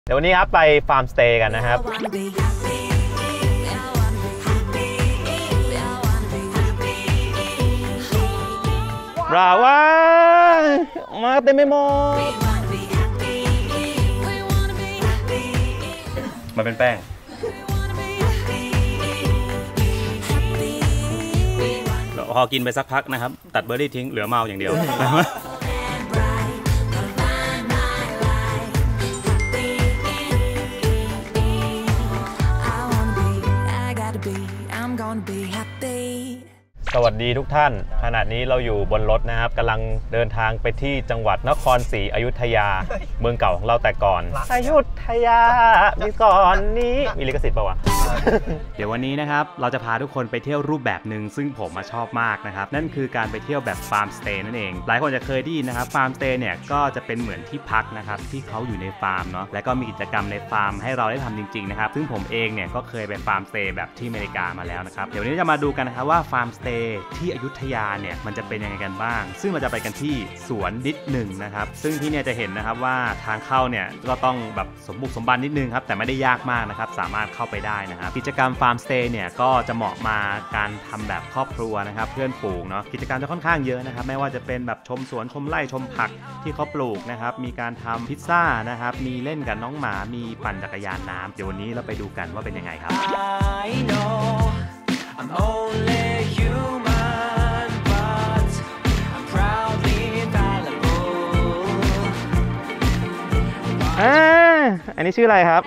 เดี๋ยววันนี้ครับไปฟาร์มสเตย์กันนะครับบราว่ามาเต็มไปหมดมันเป็นแป้งพอกินไปสักพักนะครับตัดเบอร์รี่ทิ้งเหลือเมาอย่างเดียวสวัสดีทุกท่านขณะนี้เราอยู่บนรถนะครับกำลังเดินทางไปที่จังหวัดนครศรีอยุธยาเมืองเก่าของเราแต่ก่อนอยุธยามีก่อนนี้มีลิขสิทธิ์ป่าวะ เดี๋ยววันนี้นะครับเราจะพาทุกคนไปเที่ยวรูปแบบหนึ่งซึ่งผมชอบมากนะครับนั่นคือการไปเที่ยวแบบฟาร์มสเตย์นั่นเองหลายคนจะเคยได้ยินนะครับฟาร์มสเตย์เนี่ยก็จะเป็นเหมือนที่พักนะครับที่เขาอยู่ในฟาร์มเนาะและก็มีกิจกรรมในฟาร์มให้เราได้ทำจริงๆนะครับซึ่งผมเองเนี่ยก็เคยไปฟาร์มสเตย์แบบที่อเมริกามาแล้วนะครับเดี๋ยววันนี้จะมาดูกันนะครับว่าฟาร์มสเตย์ที่อยุธยาเนี่ยมันจะเป็นยังไงกันบ้างซึ่งเราจะไปกันที่สวนนิดหนึ่งนะครับซึ่งที่เนี่ยจะเห็นนะครับว่าทางเข้าเนี่ยก็ต้องแบบสมบุกสมบันนิดนึงครับแต่ไม่ได้ยากมากนะครับสามารถเข้าไปได้นะครับกิจกรรมฟาร์มสเตย์เนี่ยก็จะเหมาะมาการทำแบบครอบครัวนะครับเพื่อนฝูงเนาะกิจกรรมจะค่อนข้างเยอะนะครับไม่ว่าจะเป็นแบบชมสวนชมไร่ชมผักที่เขาปลูกนะครับมีการทำพิซซ่านะครับมีเล่นกับน้องหมามีปั่นจักรยานน้ำเดี๋ยววันนี้เราไปดูกันว่าเป็นยังไงครับอันนี้ชื่ออะไรครับ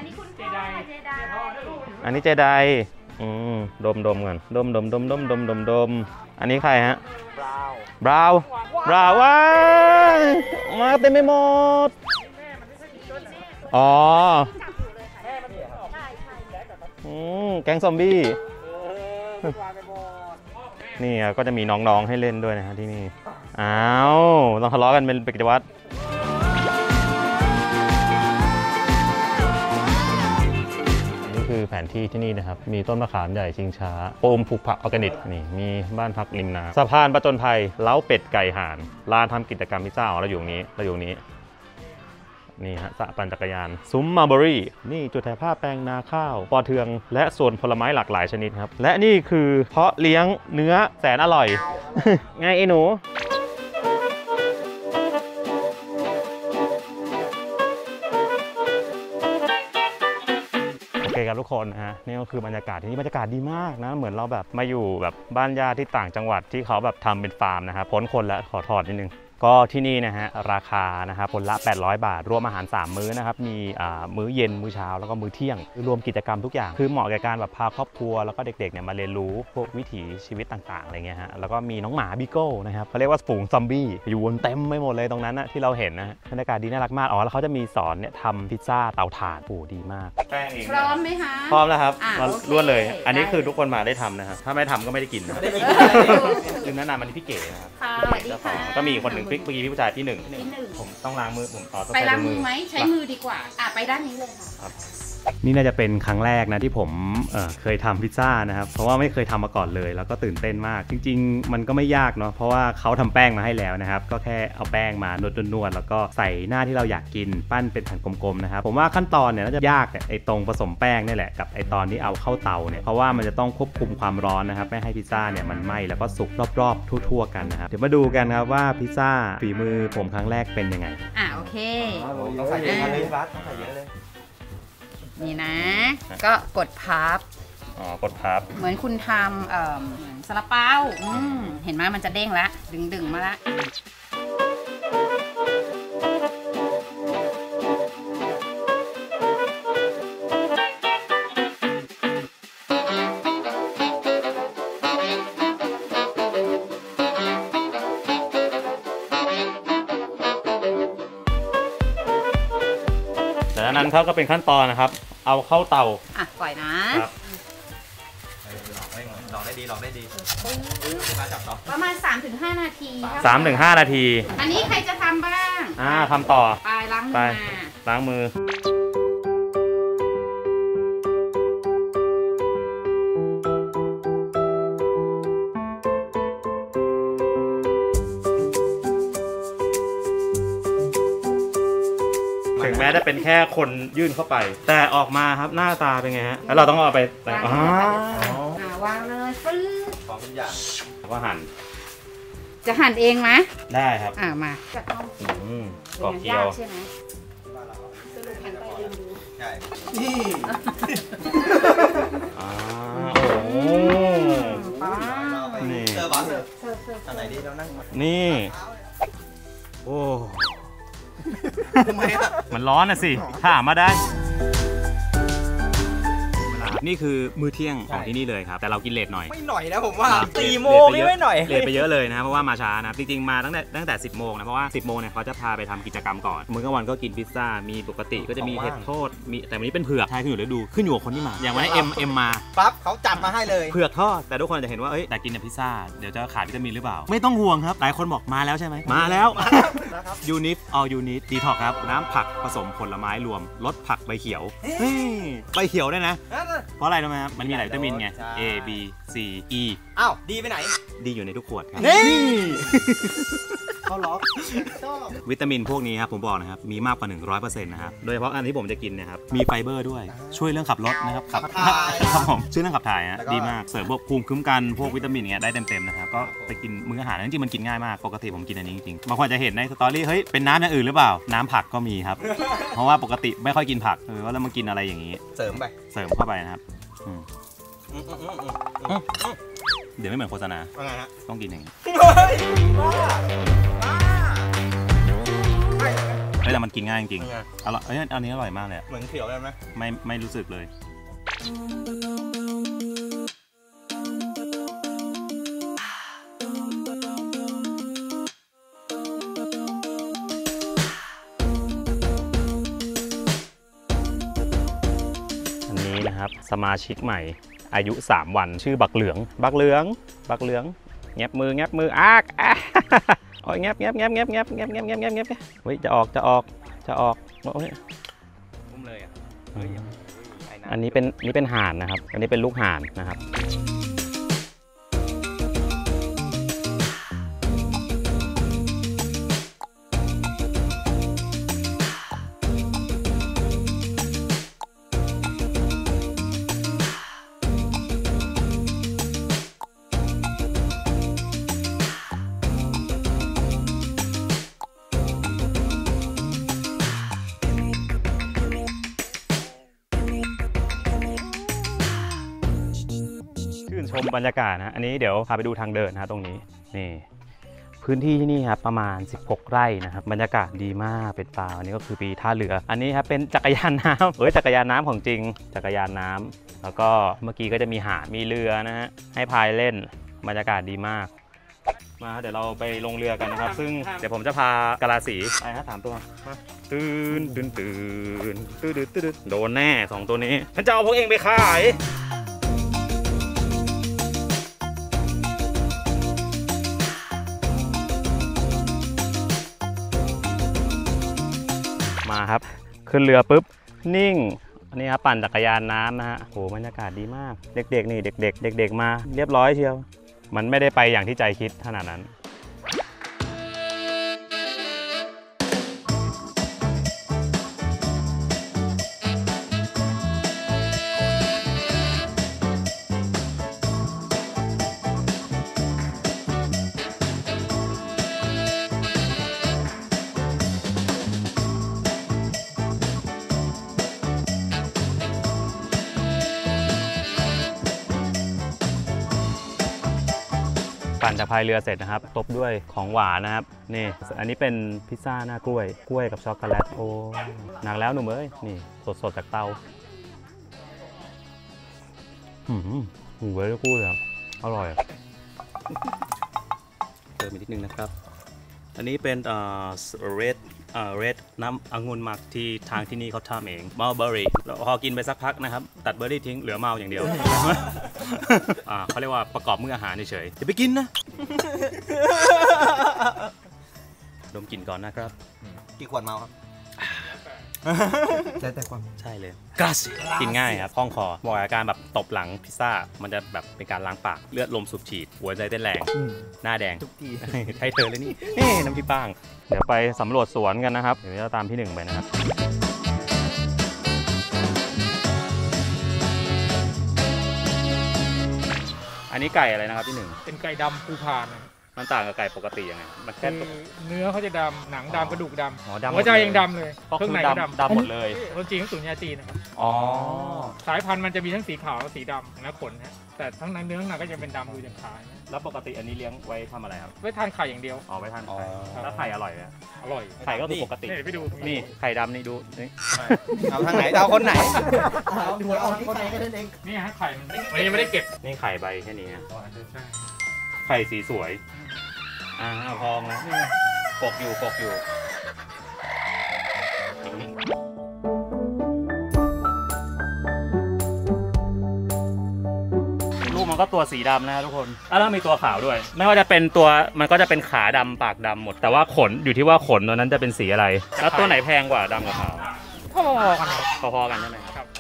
อันนี้เจไดดมก่อนดมอันนี้ใครฮะบราวว้ามาเต็มไปหมดอ๋อแก๊งซอมบี้นี่ก็จะมีน้องๆให้เล่นด้วยนะฮะที่นี่อ้าวต้องทะเลาะกันเป็นกิจวัตรคือแผนที่ที่นี่นะครับมีต้นมะขามใหญ่ชิงช้าโปมผูกผักออร์แกนิกนี่มีบ้านพักริมน้ำสะพานประจนภัยเล้าเป็ดไก่ห่านลานทำกิจกรรมพิซซ่าเราอยู่นี้นี่ฮะสระปั่นจักรยานซุ้มมาร์เบอรี่นี่จุดถ่ายภาพแปลงนาข้าวปอเทืองและสวนผลไม้หลากหลายชนิดครับและนี่คือเพาะเลี้ยงเนื้อแสนอร่อย ไงไอ้หนูโอเคครับทุกคนนะฮะนี่ก็คือบรรยากาศที่นี่บรรยากาศดีมากนะเหมือนเราแบบมาอยู่แบบบ้านญาติที่ต่างจังหวัดที่เขาแบบทำเป็นฟาร์มนะครับพ้นคนแล้วขอถอดนิดนึงก็ที่นี่นะฮะราคานะครับคนละ800 บาทรวมอาหาร3มื้อนะครับมีมื้อเย็นมื้อเช้าแล้วก็มื้อเที่ยงรวมกิจกรรมทุกอย่างคือเหมาะแก่การแบบพาครอบครัวแล้วก็เด็กๆเนี่ยมาเรียนรู้พวกวิถีชีวิตต่างๆอะไรเงี้ยฮะแล้วก็มีน้องหมาบีโก้นะครับเขาเรียกว่าฝูงซอมบี้อยู่วนเต็มไปหมดเลยตรงนั้นนะที่เราเห็นนะบรรยากาศดีน่ารักมากแล้วเขาจะมีสอนเนี่ยทำพิซซ่าเตาถ่านโอ้ดีมากแป้งเองพร้อมไหมคะพร้อมแล้วครับมาล้วนเลยอันนี้คือทุกคนมาได้ทำนะครับถ้าไม่ทำก็ไม่ได้กินนะจึงแนะนำอันนี้พี่เก๋นะครับก็มีคนหนึ่งเมื่อกี้พี่ผู้ชายที่หนึ่งผมต้องล้างมือผมไปล้างมือไหมใช้มือดีกว่าไปด้านนี้เลยค่ะนี่น่าจะเป็นครั้งแรกนะที่ผมเคยทำพิซซ่านะครับเพราะว่าไม่เคยทำมาก่อนเลยแล้วก็ตื่นเต้นมากจริงๆมันก็ไม่ยากเนาะเพราะว่าเขาทำแป้งมาให้แล้วนะครับก็แค่เอาแป้งมานวดแล้วก็ใส่หน้าที่เราอยากกินปั้นเป็นแผ่นกลมๆนะครับผมว่าขั้นตอนเนี่ยน่าจะยากไอ้ตรงผสมแป้งนี่แหละกับไอ้ตอนที่เอาเข้าเตาเนี่ยเพราะว่ามันจะต้องควบคุมความร้อนนะครับไม่ให้พิซซ่าเนี่ยมันไหม้แล้วก็สุกรอบๆทั่วๆกันนะครับเดี๋ยวมาดูกันครับว่าพิซซ่าฝีมือผมครั้งแรกเป็นยังไงโอเคต้องใส่เยอะเลยบัสต้องใส่เยอะเลยนี่นะก็กดพับกดพับเหมือนคุณทำซาลาเปาเห็นไหมมันจะเด้งแล้วดึงมาแล้วจากนั้นเขาก็เป็นขั้นตอนนะครับเอาเข้าเตาปล่อยนะลองได้ดีประมาณ 3-5 นาที 3-5 นาทีอันนี้ใครจะทำบ้างทำต่อไปล้างมือถึงแม้จะเป็นแค่คนยื่นเข้าไป แต่ออกมาครับหน้าตาเป็นไงฮะแล้วเราต้องเอาไปวางเลยฟื้นของทุกอย่างก็หั่นจะหั่นเองไหมได้ครับมาจัดกรอบเกี๊ยวใช่ไหมสรุปหั่นไปลืมดูใช่นี่โอ้นี่เสิร์ฟบ้านเสิร์ฟอันไหนดีเรานั่งนี่โอ้ทำไมอ่ะมันร้อนนะสิถามมาได้นี่คือมื้อเที่ยงของที่นี่เลยครับแต่เรากินเลทหน่อยไม่หน่อยนะผมว่า4 โมงนี่ไม่หน่อยเลทไปเยอะเลยนะเพราะว่ามาช้านะจริงๆมาตั้งแต่10 โมงนะเพราะว่า10 โมงเนี่ยเขาจะพาไปทำกิจกรรมก่อนมื้อกลางวันก็กินพิซซ่ามีปกติก็จะมีเห็ดทอดมีแต่วันนี้เป็นเผือกใช่ขึ้นอยู่ฤดูขึ้นอยู่กับคนที่มาอย่างวันนี้เอ็มมาปั๊บเขาจัดมาให้เลยเผือกทอดแต่ทุกคนจะเห็นว่าเอ้ยแต่กินแต่พิซซ่าเดี๋ยวจะขาดวิตามินหรือเปล่าไม่ต้องห่วงครับหลายคนบอกมาแล้วใช่ไหมมาแล้วยูนิตall you need detox ครับน้ำผักผสมผลไม้รวมลดผักใบเขียวใบเขียวด้วยนะเพราะอะไรรู้ไหมครับมันมีหลายวิตามินไง A B C E อ้าวดีไปไหนดีอยู่ในทุกขวดครับนี่เขาล็อกวิตามินพวกนี้ครับผมบอกนะครับมีมากกว่า 100% นะครับโดยเฉพาะอันที่ผมจะกินนะครับมีไฟเบอร์ด้วยช่วยเรื่องขับรถนะครับขับถ่ายครับผมช่วยเรื่องขับถ่ายฮะดีมากเสริมพวกภูมิคุ้มกันพวกวิตามินเงี้ยได้เต็มๆนะครับก็ไปกินมื้ออาหารจริงๆมันกินง่ายมากปกติผมกินอันนี้จริงๆบางคนจะเห็นในสตอรี่เฮ้ยเป็นน้ำอย่างอื่นหรือเปล่าน้ำผักก็มีครับเพราะว่าปกติไม่ค่อยกินผักว่าแล้วมากินอะไรอย่างนี้เสริมเข้าไปนะครับเดี๋ยวไม่เหมือนโฆษณาต้องกินอย่างนี้แต่มันกินง่ายจริงๆอร่อยอันนี้อร่อยมากเลยเหมือนเขียวได้ไหมไม่รู้สึกเลยอันนี้นะครับสมาชิกใหม่อายุ3 วันชื่อบักเหลืองแงบมือโอ้ยแงบเฮ้ยจะออกโอ้ยพุ่มเลยอ่ะอันนี้เป็นห่านนะครับอันนี้เป็นลูกห่านนะครับชมบรรยากาศนะอันนี้เดี๋ยวพาไปดูทางเดินนะตรงนี้นี่พื้นที่ที่นี่ครับประมาณ16 ไร่นะครับบรรยากาศดีมากเป็นป่าอันนี้ก็คือปีท่าเรืออันนี้ครับเป็นจักรยานน้ำจักรยานน้ำของจริงจักรยานน้ำแล้วก็เมื่อกี้ก็จะมีหาดมีเรือนะฮะให้พายเล่นบรรยากาศดีมากมาเดี๋ยวเราไปลงเรือกันนะครับซึ่งเดี๋ยวผมจะพากะลาสีไปฮะ3 ตัวตื่นโดนแน่2 ตัวนี้ฉันจะเอาพวกเองไปขายมาครับขึ้นเรือปุ๊บนิ่งอันนี้ครับปั่นจักรยานน้ำนะฮะโหบรรยากาศดีมากเด็กๆนี่เด็กมาเรียบร้อยเชียวมันไม่ได้ไปอย่างที่ใจคิดขนาดนั้นปั่นจากพายเรือเสร็จนะครับตบด้วยของหวานนะครับนี่อันนี้เป็นพิซซ่าหน้ากล้วยกับช็อกโกแลตโอ้หนักแล้วหนุ่มเอ้ยนี่สดจากเตาหูเว้ยกู้เลยอร่อยเติมอีกนิดนึงนะครับอันนี้เป็นเรดน้ำองุ่นหมักที่ทางที่นี่เขาทำเองมัลเบอรี่พอกินไปสักพักนะครับตัดเบอร์รี่ทิ้งเหลือเมาอย่างเดียวเขาเรียกว่าประกอบมื้ออาหารเฉยๆอย่าไปกินนะดมกลิ่นก่อนนะครับกี่ขวดเมาครับแต่ความใช่เลยกัสกินง่ายครับคล่องคอบอกอาการแบบตบหลังพิซซ่ามันจะแบบเป็นการล้างปากเลือดลมสูบฉีดหัวใจเต้นแรงหน้าแดงทุกทีใช่เธอเลยนี่น้ำพริกป้างเดี๋ยวไปสำรวจสวนกันนะครับเดี๋ยวจะตามพี่หนึ่งไปนะครับอันนี้ไก่อะไรนะครับพี่หนึ่งเป็นไก่ดำภูพานนะครับมันต่างกับไก่ปกติยังไงมันแค่คือเนื้อเขาจะดำหนังดำกระดูกดอ๋อำดำหัวใจยังดำเลยก็เครื่คือในก็ดำหมดเลยคนจีนเขาตุ๋นยาจีนนะครับอ๋อสายพันธุ์มันจะมีทั้งสีขาวและสีดำนะขนฮะแต่ทั้งในเนื้อข้างในก็จะเป็นดำดูจากขายนะแล้วปกติอันนี้เลี้ยงไว้ทำอะไรครับไว้ทานไข่อย่างเดียวอ๋อไว้ทานอ๋อไข่แล้วไข่อร่อยไหมอร่อยไข่ก็คือปกตินี่ไปดูนี่ไข่ดำนี่ดูนี่เอาทางไหนเอาคนไหนหัวอ่อนที่ไหนกันเองนี่ฮะไข่มันวันนี้ไม่ได้เก็บนี่ไข่ใบแค่นี้ฮะใช่ไข่สีสวยเอาพองแล้วกกอยู่ลูกมันก็ตัวสีดำนะทุกคนแล้วมีตัวขาวด้วย ไม่ว่าจะเป็นตัวมันก็จะเป็นขาดำปากดำหมดแต่ว่าขนอยู่ที่ว่าขนตัวนั้นจะเป็นสีอะไร แล้วตัวไหนแพงกว่าดำกับขาวพอๆกันครับพอๆกันใช่ไหมครับครับ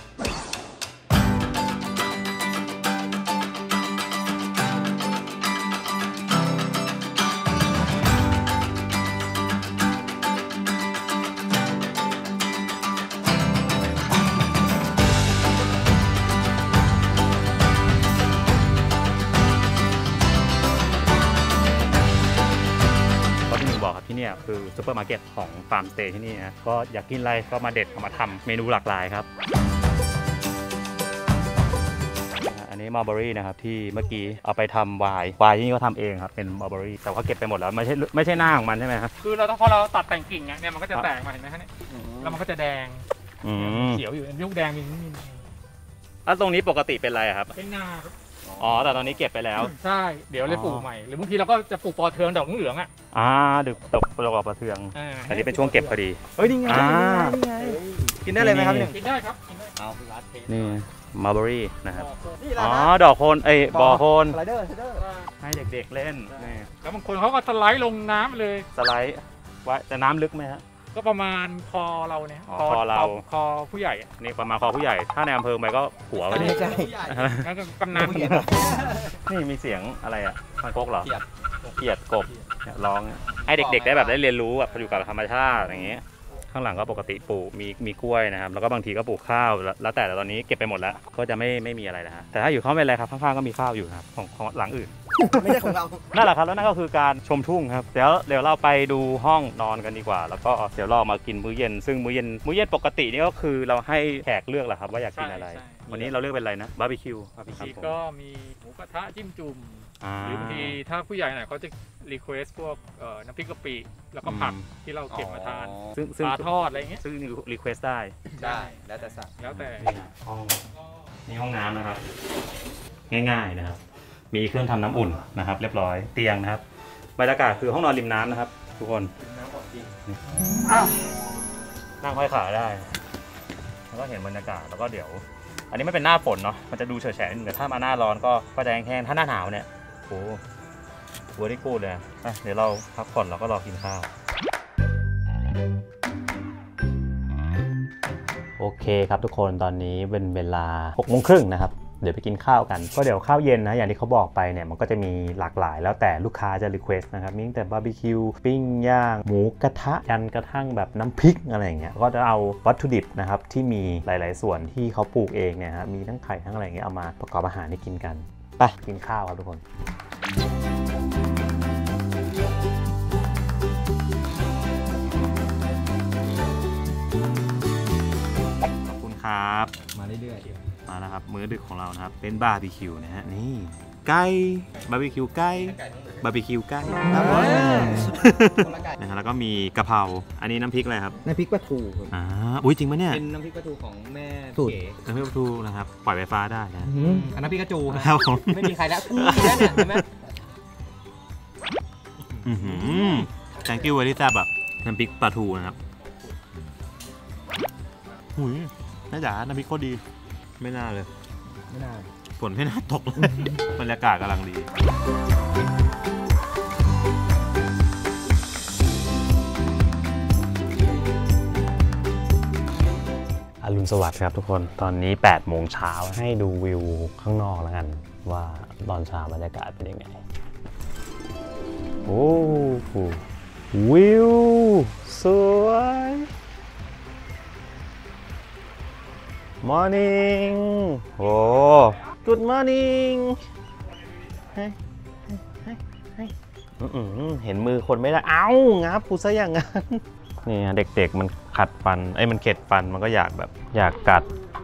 ก็ที่หนึ่งบอกครับที่เนี่ยคือซูเปอร์มาร์เก็ตของฟาร์มสเตย์ที่นี่นะก็อยากกินอะไรก็มาเด็ดเอามาทำเมนูหลากหลายครับอันนี้มัลเบอรี่นะครับที่เมื่อกี้เอาไปทำไวน์ที่นี่เขาทำเองครับเป็นมัลเบอรี่แต่ว่าเก็บไปหมดแล้วไม่ใช่หน้าของมันใช่ไหมครับคือเราพอเราตัดแต่งกิ่งเนี่ยมันก็จะแตกมาเห็นไหมฮะเนี่ยแล้วมันก็จะแดง เขียวอยู่ลูกแดงมีนี่แล้วตรงนี้ปกติเป็นอะไรครับเป็นนาครับอ๋อแต่ตอนนี้เก็บไปแล้วใช่เดี๋ยวเลยปลูกใหม่หรือบางทีเราก็จะปลูกปอเทืองดอกเหลืองอ่ะดึกตกดอกประเทืองอันนี้เป็นช่วงเก็บพอดีเฮ้ยนี่ไงนี่ไงกินได้เลยไหมครับเนี่ยกินได้ครับกินได้เอานี่มัลเบอรี่นะครับนี่แหละอ๋อนะดอกโคนบ่อโคนสไลเดอร์ให้เด็กๆเล่นนี่แล้วบางคนเขาก็สไลด์ลงน้ำเลยสไลด์ไว้แต่น้ำลึกไหมฮะก็ประมาณคอเราเนี่ยอ๋อคอเราคอผู้ใหญ่อะนี่ประมาณคอผู้ใหญ่ ถ้าในอำเภอไปก็หัวไปดิไม่ใช่แล้วก็กำนันนี่มีเสียงอะไรอ่ะมันโคกเหรอเขียดเขียดกบเนี่ยร้องให้เด็กๆได้แบบได้เรียนรู้แบบอยู่กับธรรมชาติอย่างเงี้ยข้างหลังก็ปกติปลูกมีกล้วยนะครับแล้วก็บางทีก็ปลูกข้าวแล้วแต่ตอนนี้เก็บไปหมดแล้วก็จะไม่มีอะไรนะฮะแต่ถ้าอยู่ข้างเป็นอะไรครับข้างๆก็มีข้าวอยู่ครับของหลังอื่นไม่ใช่ของเรานั่นแหละครับแล้วนั่นก็คือการชมทุ่งครับเดี๋ยวเราไปดูห้องนอนกันดีกว่า แล้วก็เดี๋ยวเรามากินมื้อเย็นซึ่งมื้อเย็นปกตินี่ก็คือเราให้แขกเลือกแหละครับว่าอยากกินอะไร วันนี้เราเลือกเป็นอะไรนะบาร์บีคิวบางทีก็มีหมูกระทะจิ้มจุ่มอ่าหรือบางทีถ้าผู้ใหญ่หน่อยเขาจะรีเควสพวกน้ำพริกกะปิแล้วก็ผักที่เราเก็บมาทานซึ่งปลาทอดอะไรอย่างเงี้ยซึ่งรีเควสได้ได้แล้วแต่สั่งแล้วแต่นี่ห้องน้ำนะครับ ง่ายๆนะครับ มีเครื่องทำน้ำอุ่นนะครับ เรียบร้อยเตียงนะครับบรรยากาศคือห้องนอนริมน้ำนะครับ ทุกคนนั่งห้อยขาได้แล้วก็เห็นบรรยากาศแล้วก็เดี๋ยว อันนี้ไม่เป็นหน้าฝนเนาะมันจะดูเฉยๆนิดนึงแต่ถ้ามาหน้าร้อนก็จะแห้งๆถ้าหน้าหนาวเนี่ยโอ้โหได้กูดเลยเดี๋ยวเราพักผ่อนแล้วก็รอกินข้าวโอเคครับทุกคนตอนนี้เป็นเวลา 6:30 นนะครับเดี๋ยวไปกินข้าวกันก็เดี๋ยวข้าวเย็นนะอย่างที่เขาบอกไปเนี่ยมันก็จะมีหลากหลายแล้วแต่ลูกค้าจะรีเควสต์นะครับมีตั้งแต่บาร์บีคิวปิ้งย่างหมูกระทะยันกระทั่งแบบน้ำพริกอะไรอย่างเงี้ยก็จะเอาวัตถุดิบนะครับที่มีหลายๆส่วนที่เขาปลูกเองเนี่ยฮะมีทั้งไข่ทั้งอะไรอย่างเงี้ยเอามาประกอบอาหารให้กินกันไปกินข้าวครับทุกคนขอบคุณครับมาเรื่อยๆมาแล้วครับมื้อดึกของเรานะครับเป็นบาร์บีคิวนะฮะนี่ไก่บาร์บีคิวไก่บาร์บีคิวไก่นะฮะแล้วก็มีกะเพราอันนี้น้ำพริกอะไรครับน้ำพริกปลาทูอุ้ยจริงปะเนี่ยเป็นน้ำพริกปลาทูของแม่สูตรเก๋น้ำพริกปลาทูนะครับปล่อยไฟฟ้าได้นะอันน้ำพริกกระจูครับผมไม่มีใครแล้วกูแล้วเนี่ยเห็นไหม thank you very much แบบน้ำพริกปลาทูนะครับหุยน่าจ๋าน้ำพริกโคตรดีไม่น่าเลยไม่น่าฝนไม่น่าตกเลยบรรยากาศกำลังดีอรุณสวัสดิ์ครับทุกคนตอนนี้8 โมงเช้าให้ดูวิวข้างนอกแล้วกันว่าตอนเช้าบรรยากาศเป็นยังไงโอ้โหวิวสวย Morning โอ้ Good morning เห็นมือคนไม่ได้เอ้างับกูซะอย่างงั้นนี่เด็กๆมันขัดฟันมันเข็ดฟันมันก็อยากแบบอยากกัด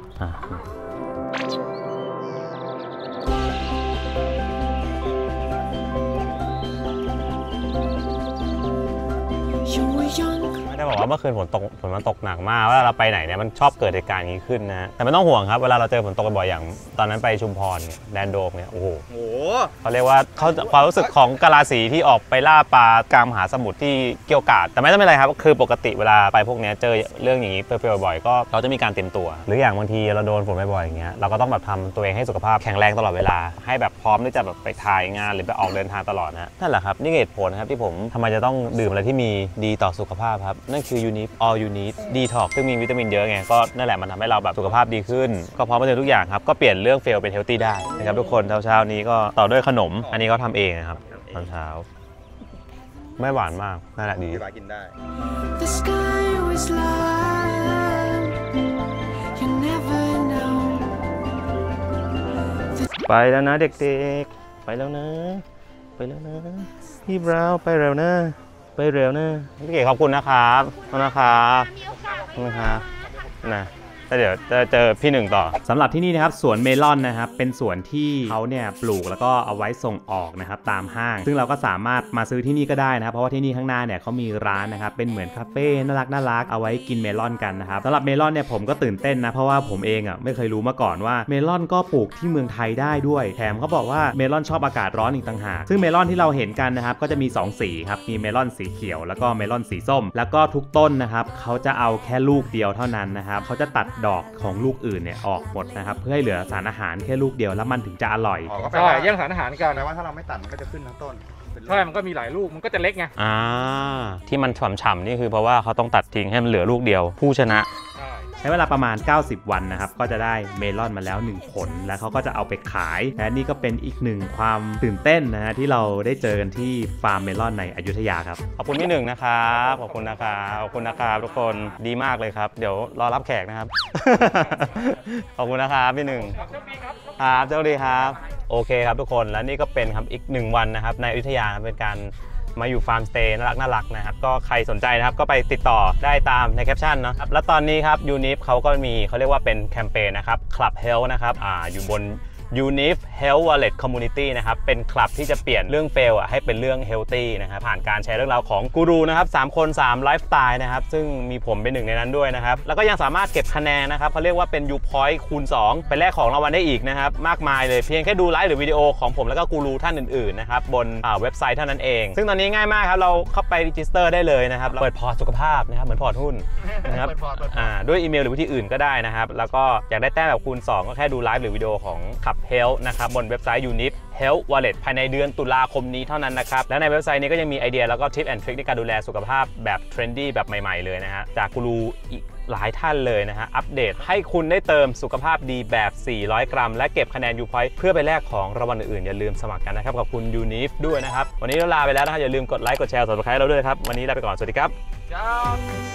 ไม่ได้บอกว่าเมื่อคืนฝนมันตกหนักมากว่าเราไปไหนเนี่ยมันชอบเกิดเหตุการณ์อย่างนี้ขึ้นนะแต่ไม่ต้องห่วงครับเวลาเราเจอฝนตกบ่อยอย่างตอนนั้นไปชุมพรแดนโดมเนี่ยโอ้โหเขาเรียกว่าความรู้สึกของกะลาสีที่ออกไปล่าปลากลางมหาสมุทรที่เกี่ยวกาดแต่ไม่ต้องเป็นไรครับคือปกติเวลาไปพวกนี้เจอเรื่องอย่างนี้เปรี้ยวๆบ่อยก็เราจะมีการเตรียมตัวหรืออย่างบางทีเราโดนฝนบ่อยๆอย่างเงี้ยเราก็ต้องแบบทำตัวเองให้สุขภาพแข็งแรงตลอดเวลาให้แบบพร้อมที่จะแบบไปถ่ายงานหรือไปออกเดินทางตลอดนะนั่นแหละครับนี่เหตุผลนะครับที่ผมทำไมจะต้องดื่มอะไรที่มีดีต่อสุขภาพครับนั่นคือ UNIP All You Need Detox ซึ่งมีวิตามินเยอะไงก็นั่นแหละมันทำให้เราแบบสุขภาพดีขึ้นก็พร้อมมาเจอทุกอย่างครับก็เปลี่ยนเรื่องเฟลเป็นเฮลตี้ได้นะครับทุกคนเช้าๆนี้ก็ต่อด้วยขนมอันนี้เขาทำเองนะครับตอนเช้าไม่หวานมากน่ารักดีกินได้ไปแล้วนะเด็กๆไปแล้วนะพี่บราวน์ไปเร็วนะพี่เก๋ขอบคุณนะครับขอบคุณนะครับนะแล้วเดี๋ยวจะเจอพี่หนึ่งต่อสำหรับที่นี่นะครับสวนเมลอนนะครับเป็นสวนที่เขาเนี่ยปลูกแล้วก็เอาไว้ส่งออกนะครับตามห้างซึ่งเราก็สามารถมาซื้อที่นี่ก็ได้นะครับเพราะว่าที่นี่ข้างหน้าเนี่ยเขามีร้านนะครับเป็นเหมือนคาเฟ่น่ารักเอาไว้กินเมลอนกันนะครับสำหรับเมลอนเนี่ยผมก็ตื่นเต้นนะเพราะว่าผมเองไม่เคยรู้มาก่อนว่าเมลอนก็ปลูกที่เมืองไทยได้ด้วยแถมเขาบอกว่าเมลอนชอบอากาศร้อนอีกต่างหากซึ่งเมลอนที่เราเห็นกันนะครับก็จะมี2สีครับมีเมลอนสีเขียวแล้วก็เมลอนสีส้มแล้วก็ทุกต้นนะครับเขาจะเอาแค่ลูกเดียวเท่านั้นนะครับเขาจะตัดดอกของลูกอื่นเนี่ยออกหมดนะครับเพื่อให้เหลือสารอาหารแค่ลูกเดียวแล้วมันถึงจะอร่อยใช่แย่งสารอาหารกันแปลว่าถ้าเราไม่ตัดมันก็จะขึ้นทั้งต้นใช่มันก็มีหลายลูกมันก็จะเล็กไงที่มันฉ่ำๆนี่คือเพราะว่าเขาต้องตัดทิ้งให้มันเหลือลูกเดียวผู้ชนะใช้เวลาประมาณ90วันนะครับก็จะได้เมลอนมาแล้ว1ผลแล้วเขาก็จะเอาไปขายและนี่ก็เป็นอีกหนึ่งความตื่นเต้นนะฮะที่เราได้เจอกันที่ฟาร์มเมลอนในอยุธยาครับขอบคุณพี่หนึ่งนะครับขอบคุณนะครับทุกคนดีมากเลยครับเดี๋ยวรอรับแขกนะครับ ขอบคุณนะครับพี่หนึ่งครับเจ้าดีครับโอเคครับทุกคนและนี่ก็เป็นครับอีก1วันนะครับในอยุธยาเป็นการมาอยู่ฟาร์มสเตย์น่ารักนะครับก็ใครสนใจนะครับก็ไปติดต่อได้ตามในแคปชั่นเนาะแล้วตอนนี้ครับ UNIP เขาก็มีเขาเรียกว่าเป็นแคมเปญนะครับ Club Health นะครับอยู่บน UNIP Health Wallet Community นะครับเป็นคลับที่จะเปลี่ยนเรื่องเฟลให้เป็นเรื่อง Healthy นะครับผ่านการแชร์เรื่องราวของกูรูนะครับ3คน3ไลฟ์สไตล์นะครับซึ่งมีผมเป็นหนึ่งในนั้นด้วยนะครับแล้วก็ยังสามารถเก็บคะแนนนะครับเขาเรียกว่าเป็น U Point คูณ2ไปแลกของรางวัลได้อีกนะครับมากมายเลยเพียงแค่ดูไลฟ์หรือวิดีโอของผมแล้วก็กูรูท่านอื่นๆนะครับบนเว็บไซต์เท่านั้นเองซึ่งตอนนี้ง่ายมากครับเราเข้าไปรีจิสเตอร์ได้เลยนะครับเปิดพอร์ตสุขภาพนะครับเหมือนพอร์ตหุ้นนะครับด้วยอีเมลหรือวิธีอื่นก็ได้นะครับแล้วก็อยากได้แต้มแบบคูณ2ก็แค่ดูไลฟ์หรือวิดีโอของClub Healthนะครับบนเว็บไซต์ UNIP Health Wallet ภายในเดือนตุลาคมนี้เท่านั้นนะครับและในเว็บไซต์นี้ก็ยังมีไอเดียแล้วก็ทิปแอนด์ทริคในการดูแลสุขภาพแบบเทรนดี้แบบใหม่ๆเลยนะฮะจากกูรูอีกหลายท่านเลยนะฮะอัปเดตให้คุณได้เติมสุขภาพดีแบบ400 กรัมและเก็บคะแนน U Point เพื่อไปแลกของรางวัลอื่นๆอย่าลืมสมัครกันนะครับขอบคุณ UNIP ด้วยนะครับวันนี้เราลาไปแล้วนะครับอย่าลืมกดไลค์กดแชร์ Subscribe เราด้วยครับวันนี้ลาไปก่อนสวัสดีครับ